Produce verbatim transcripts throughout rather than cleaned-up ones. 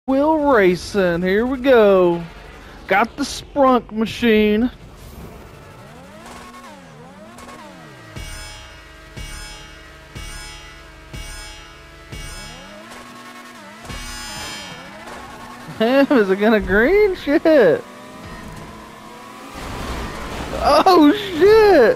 Wheel racing, here we go. Got the sprunk machine. Damn, is it gonna green? Shit. Oh shit.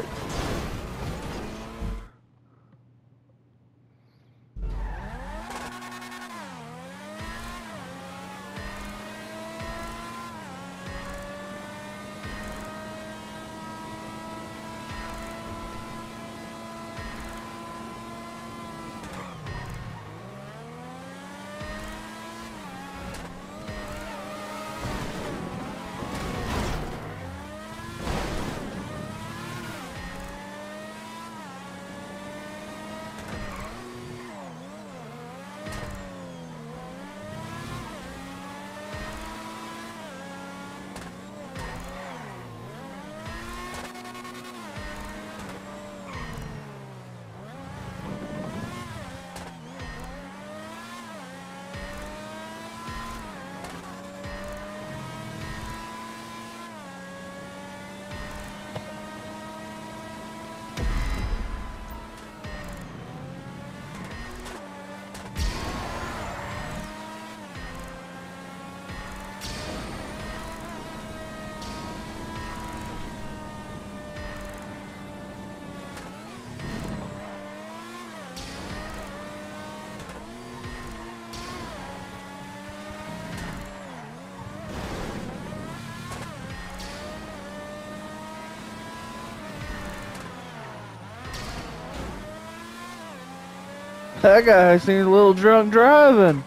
That guy seems a little drunk driving.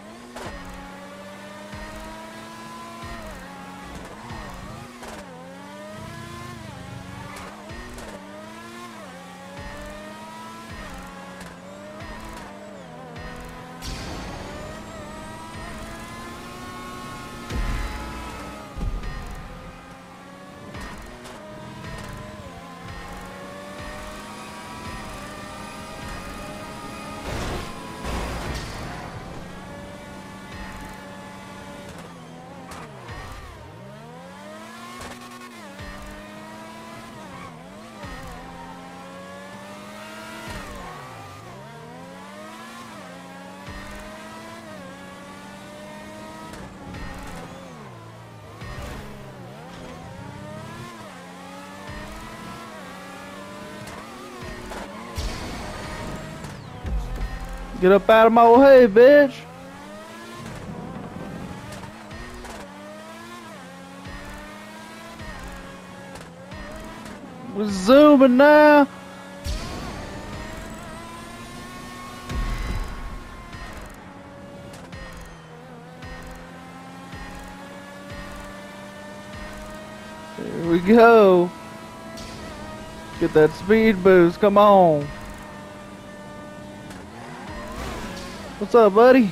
Get up out of my way, bitch. We're zooming now. Here we go. Get that speed boost, come on. What's up, buddy?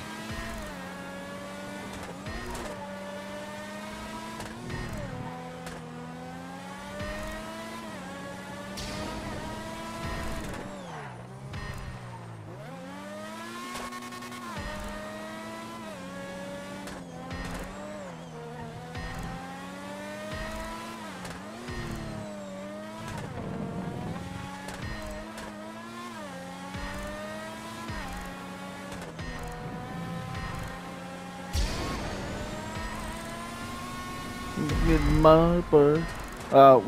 Getting money for uh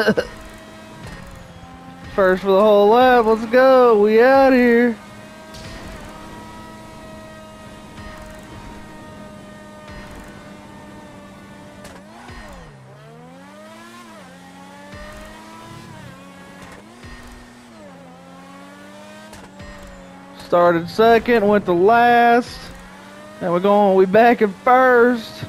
first for the whole lap. Let's go. We out here. Started second, went to last. Now we're going. We back in first.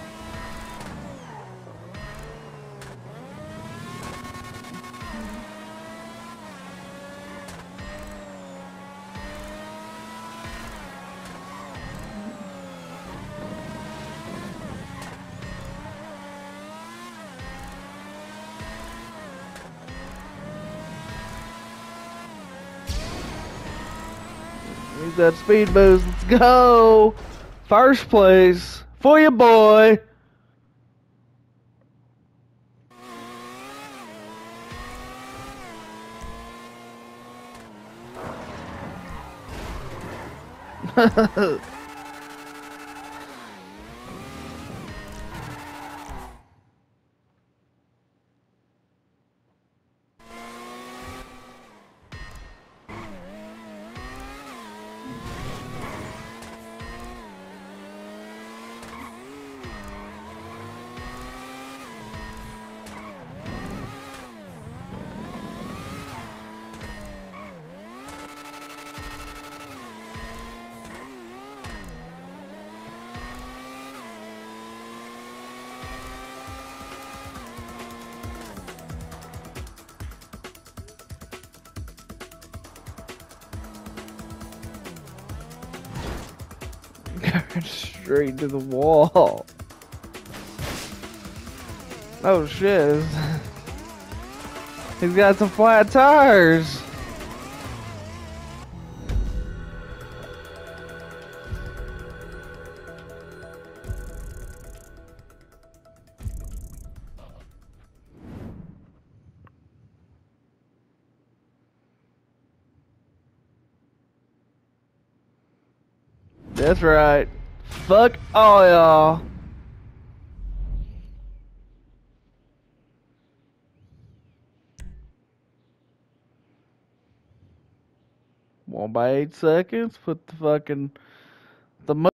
Use that speed boost. Let's go. First place. For your boy. Straight to the wall. Oh shit. He's got some flat tires. That's right. Fuck all y'all. One by eight seconds. Put the fucking the